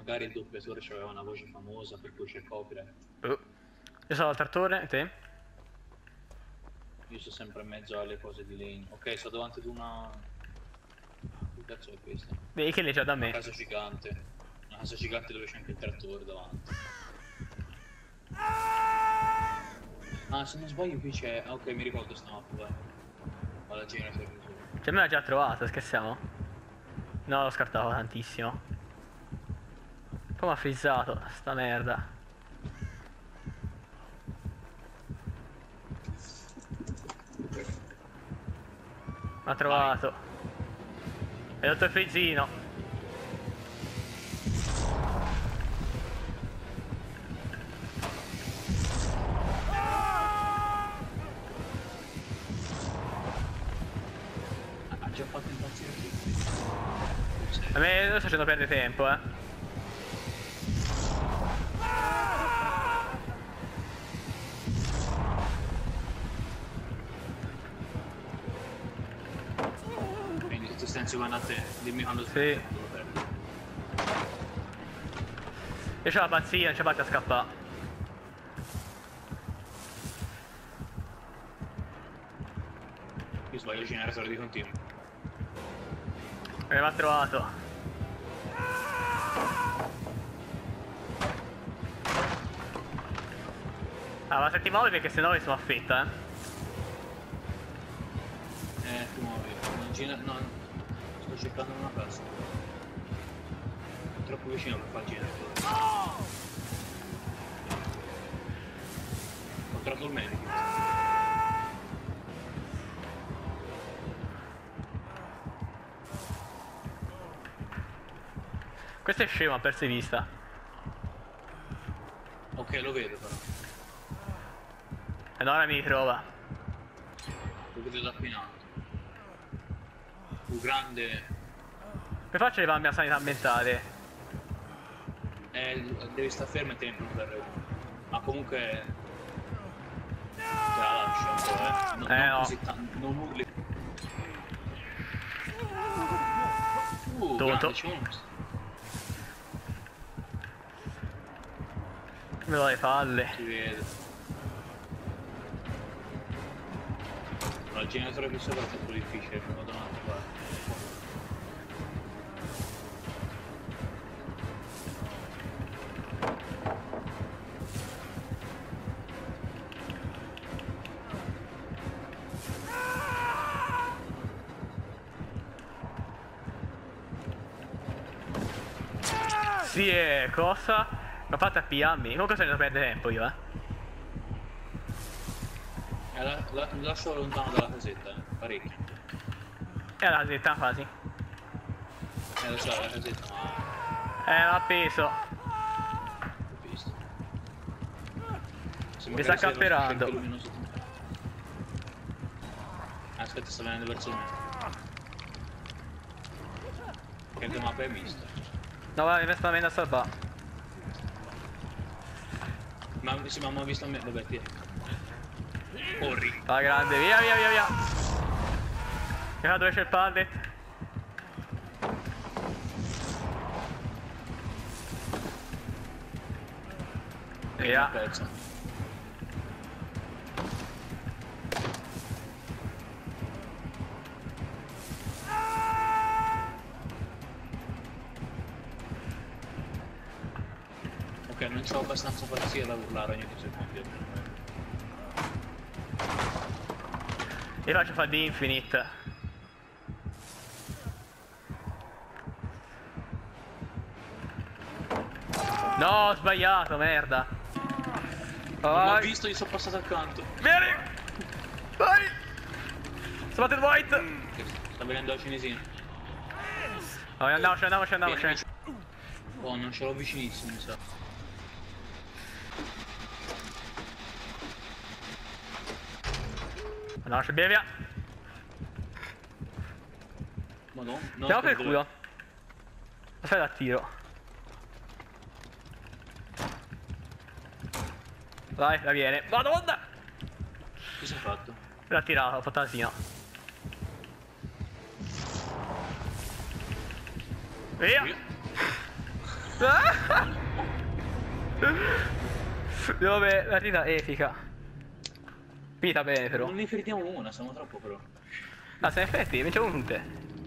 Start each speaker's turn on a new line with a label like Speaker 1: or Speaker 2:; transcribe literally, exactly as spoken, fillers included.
Speaker 1: magari il doppiatore aveva una voce famosa per cui c'è copyright.
Speaker 2: Uh. Io sono al trattore, te?
Speaker 1: Io sto sempre in mezzo alle cose di Lane. Ok, sto davanti ad una... Che cazzo è questa?
Speaker 2: Vedi che legge da me.
Speaker 1: Una casa gigante. Una casa gigante dove c'è anche il trattore davanti. Ah, se non sbaglio qui c'è... Ah, ok, mi ricordo sta mappa, vai. Alla generator.
Speaker 2: Cioè me l'ha già trovato, scherziamo? No, l'ho scartato tantissimo. Come ha frizzato, sta merda. M'ha trovato. È dato il frizzino.
Speaker 1: Ha già fatto impazzire tutti.
Speaker 2: A me lo sto facendo perdere tempo, eh.
Speaker 1: Quindi tutti stanzi vanno a te. Dimmi quando
Speaker 2: Sì.
Speaker 1: stai lo perdi.
Speaker 2: Io c'ho la pazzia, non c'è fatta a scappare.
Speaker 1: Io sbaglio il generatore di continuo.
Speaker 2: Me l'ha trovato. Ah, ma se ti muovi perché sennò mi sono affetta, eh.
Speaker 1: Eh, ti muovi. Non gira... No, sto cercando una casa. È troppo vicino per fare il generatore. Ho trovato il medico.
Speaker 2: Questo è scemo, ha perso di vista.
Speaker 1: Ok, lo vedo però.
Speaker 2: E ora mi ritrova.
Speaker 1: Lo vedo da qui in alto. Un grande...
Speaker 2: Per faccio arrivare la mia sanità mentale.
Speaker 1: Eh, devi stare fermo e tempo per... Ma comunque... Te la lascio un po', eh. No,
Speaker 2: Eh,
Speaker 1: non
Speaker 2: no.
Speaker 1: così tanto, non urli. Uh,
Speaker 2: Tutto.
Speaker 1: grande, c'è uno.
Speaker 2: Mi do le palle.
Speaker 1: Si vede. No, il generatore qui sopra è troppo difficile, mi vado un'altra parte.
Speaker 2: Sì, è cosa? L'ho fatta a pigliarmi. Comunque se ne devo perdere tempo io, eh.
Speaker 1: Eh, la, la, lascio lontano dalla casetta, eh, parecchio.
Speaker 2: E la casetta quasi.
Speaker 1: Eh, lo so, la casetta, ma...
Speaker 2: Eh, l'ha appeso.
Speaker 1: Ho visto. Se
Speaker 2: Mi
Speaker 1: magari
Speaker 2: sta
Speaker 1: sei
Speaker 2: camperando.
Speaker 1: cerchi luminoso. Ah, aspetta, sta venendo verso me. Che mappa hai visto?
Speaker 2: No, guarda, mi sta venendo a salvare.
Speaker 1: Ma sì, ma mi ha visto a me, vabbè, ti corri.
Speaker 2: Va grande, via, via, via, via. Via, dove c'è il pallet? Via.
Speaker 1: Pezzo. Ok, non c'ho abbastanza pazzia da urlare ogni due secondi.
Speaker 2: Io faccio fare di Infinite. No, ho sbagliato, merda.
Speaker 1: Non l'ho
Speaker 2: Vai.
Speaker 1: visto, gli sono passato accanto.
Speaker 2: Vieni! Vai! Spotted White!
Speaker 1: Sta venendo la cinesina.
Speaker 2: Oh, andiamoci, andiamoci, andiamoci.
Speaker 1: Vieni, oh, non ce l'ho vicinissimo, mi sa.
Speaker 2: Andiamoci, via, via.
Speaker 1: Madonna. No,
Speaker 2: Andiamo per il
Speaker 1: dove-
Speaker 2: culo. Aspetta, a tiro. Vai, la viene. Madonna!
Speaker 1: Cosa hai fatto?
Speaker 2: L'ha tirato, ho fatto l'asino. Via!
Speaker 1: Via.
Speaker 2: Dove partita epica. Finita bene però.
Speaker 1: Non ne fermiamo una, siamo troppo però.
Speaker 2: Ah, se in effetti vinciamo tutte.